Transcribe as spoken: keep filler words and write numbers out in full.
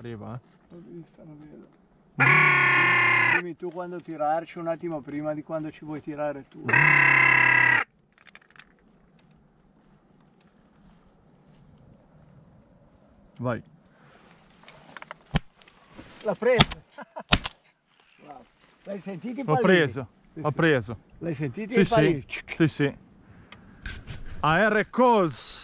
Arriva, eh. L'ho vista, la vedo. Dimmi tu quando tirarci, un attimo prima di quando ci vuoi tirare tu. Vai. L'ha preso. Wow. L'hai sentito i L'ho palini? preso, l'ho preso. L'hai sentito Sì, i palini? sì, sì, sì. A R Calls.